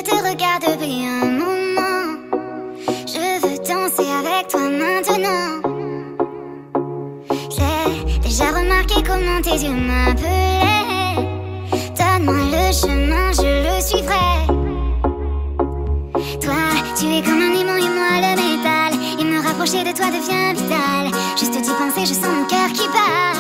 te regarde depuis un moment. Je veux danser avec toi maintenant. J'ai déjà remarqué comment tes yeux m'appelaient. Donne-moi le chemin, je le suivrai. Toi, tu es comme un aimant et moi le métal. Et me rapprocher de toi devient vital. Juste d'y penser, je sens mon cœur qui bat.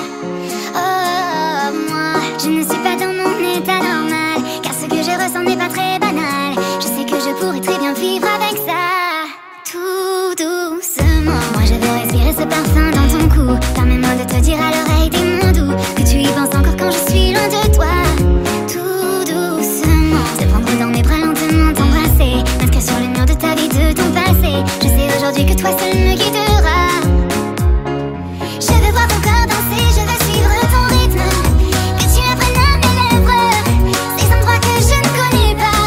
Oh, moi, je ne suis pas dans mon état normal, car ce que je ressens n'est pas très banal. Je sais que je pourrais très bien vivre avec ça. Tout doucement, moi je veux respirer ce parfum dans ton cou. Permets-moi de te dire à l'oreille des mots doux, que tu y penses encore quand je suis loin de toi. Tout doucement, te prendre dans mes bras lentement, t'embrasser, m'inscrire sur le mur de ta vie, de ton passé. Je sais aujourd'hui que toi seul me guidera. Je veux voir ton corps danser, je veux suivre ton rythme, que tu apprennes à mes lèvres ces endroits que je ne connais pas.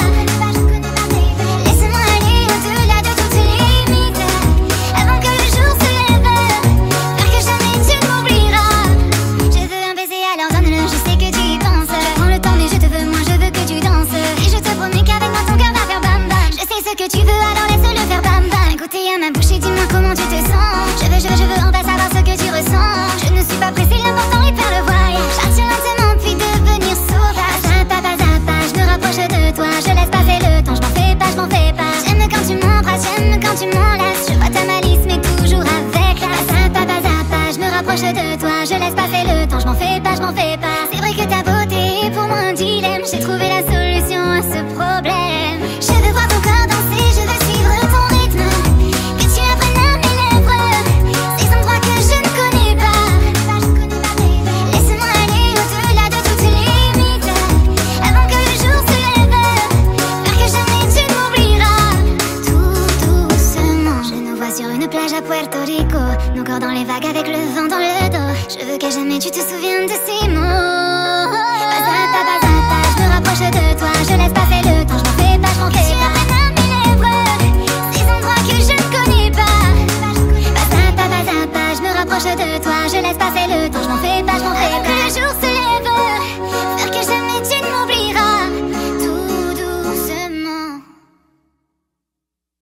Laisse-moi aller au-delà de toutes les limites, avant que le jour se lève, faire que jamais tu ne m'oublieras. Je veux un baiser, alors donne-le, je sais que tu y penses. Je prends le temps mais je te veux, moi je veux que tu danses. Et je te promets qu'avec moi ton cœur va faire bam bam. Je sais ce que tu veux, alors laisse-le faire bam bam. Goûter à ma bouche et dis-moi comment tu te sens. Je veux enfin savoir ce que tu ressens. Je ne suis pas pressée, l'important est de faire le voyage. Partir lentement puis devenir sauvage. Pas à pas, je me rapproche de toi. Je laisse passer le temps, je m'en fais pas, je m'en fais pas. J'aime quand tu m'embrasses, j'aime quand tu m'enlaces. Je vois ta malice mais toujours avec classe. Pas à pas, je me rapproche de toi. Je laisse passer le temps, je m'en fais pas, je m'en fais pas. C'est vrai que ta beauté est pour moi un dilemme. J'ai trouvé la solution à ce problème. Je veux voir ton corps danser, je veux suivre ton rythme, que tu apprennes à mes lèvres ces endroits que je ne connais pas. Laisse-moi aller au-delà de toutes les limites, avant que le jour se lève, faire que jamais tu ne m'oublieras. Tout doucement, je nous vois sur une plage à Puerto Rico, nos corps dans les vagues avec le vent dans le dos. Je veux qu'à jamais tu te souviennes de ces mots. Pas à pas, je me rapproche de toi. Je laisse passer le temps, je m'en fais pas, je m'en fais pas. Tu apprennes à mes lèvres ces endroits que je ne connais pas. Pas à pas, je me rapproche de toi. Je laisse passer le temps, je m'en fais pas.